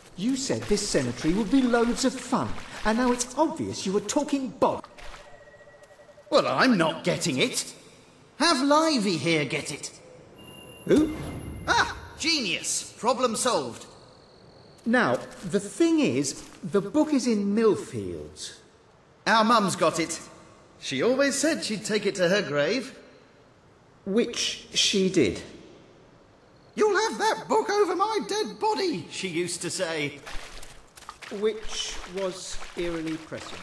You said this cemetery would be loads of fun, and now it's obvious you were talking bob. Well, I'm not getting it. Have Livy here get it. Who? Ah, genius. Problem solved. Now, the thing is, the book is in Millfields. Our mum's got it. She always said she'd take it to her grave. Which she did. You'll have that book over my dead body, she used to say. Which was eerily prescient.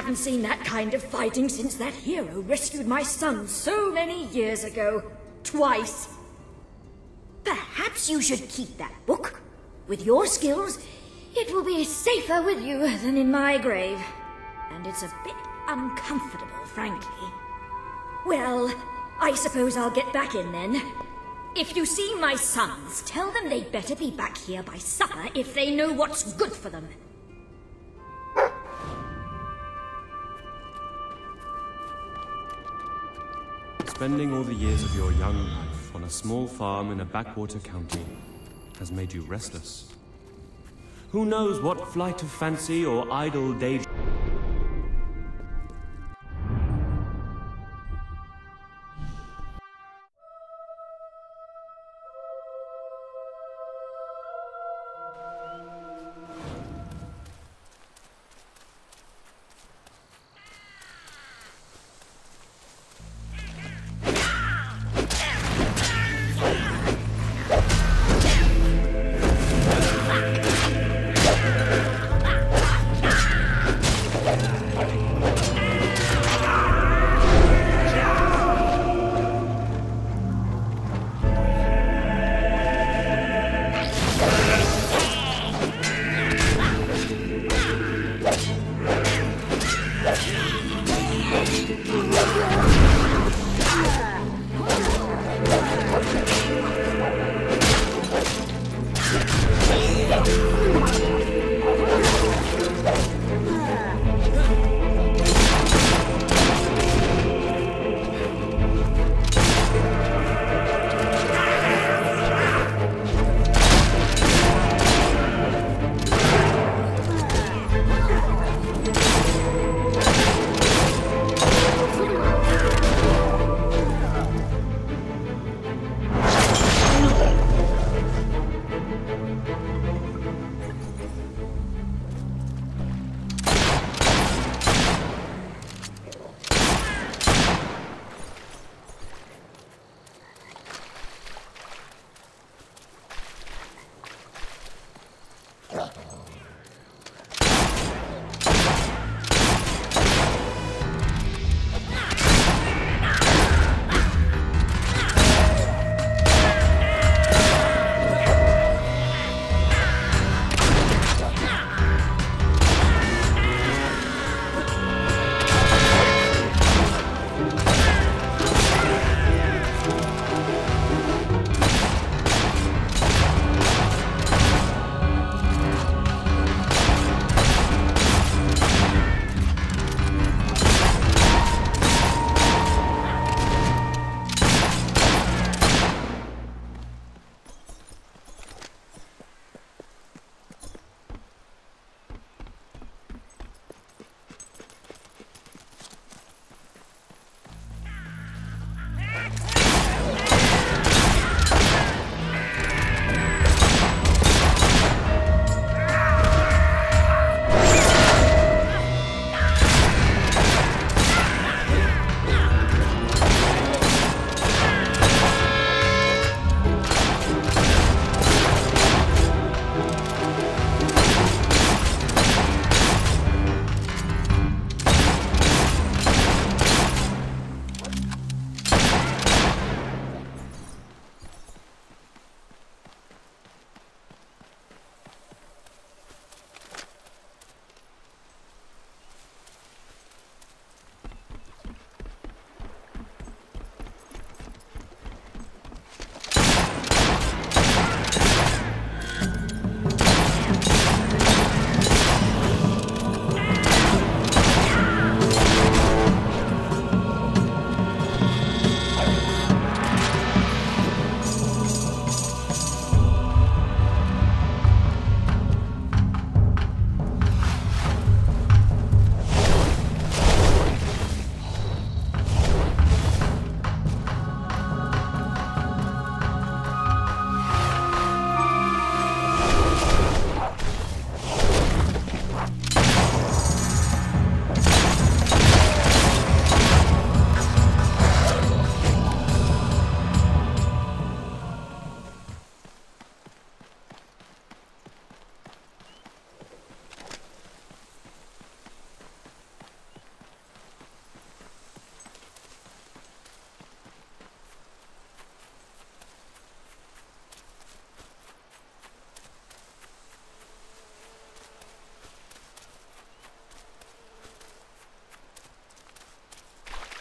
haven't seen that kind of fighting since that hero rescued my son so many years ago. Twice. Perhaps you should keep that book. With your skills, it will be safer with you than in my grave. And it's a bit uncomfortable, frankly. Well, I suppose I'll get back in then. If you see my sons, tell them they'd better be back here by supper if they know what's good for them. Spending all the years of your young life on a small farm in a backwater county has made you restless. Who knows what flight of fancy or idle daydream...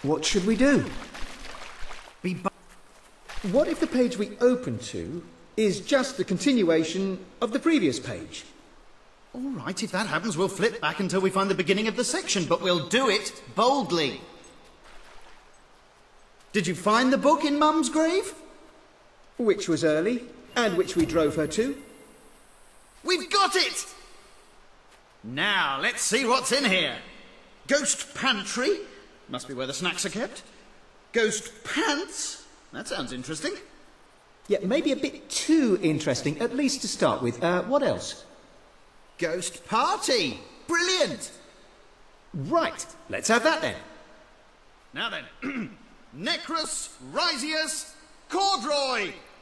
What should we do? Be What if the page we open to is just the continuation of the previous page? All right, if that happens, we'll flip back until we find the beginning of the section, but we'll do it boldly. Did you find the book in Mum's grave? Which was early, and which we drove her to. We've got it! Now, let's see what's in here. Ghost pantry. Must be where the snacks are kept. Ghost pants. That sounds interesting. Yeah, maybe a bit too interesting, at least to start with. What else? Ghost party. Brilliant. Right, let's have that then. Now then, Necrus Risius Cordroy.